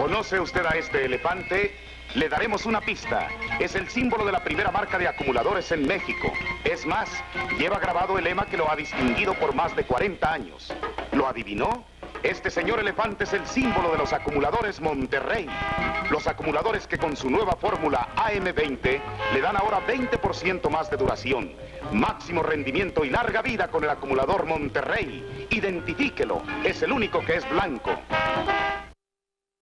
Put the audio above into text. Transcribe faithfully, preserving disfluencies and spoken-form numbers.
¿Conoce usted a este elefante? Le daremos una pista. Es el símbolo de la primera marca de acumuladores en México. Es más, lleva grabado el lema que lo ha distinguido por más de cuarenta años. ¿Lo adivinó? Este señor elefante es el símbolo de los acumuladores Monterrey. Los acumuladores que con su nueva fórmula A M veinte le dan ahora veinte por ciento más de duración, máximo rendimiento y larga vida con el acumulador Monterrey. Identifíquelo, es el único que es blanco.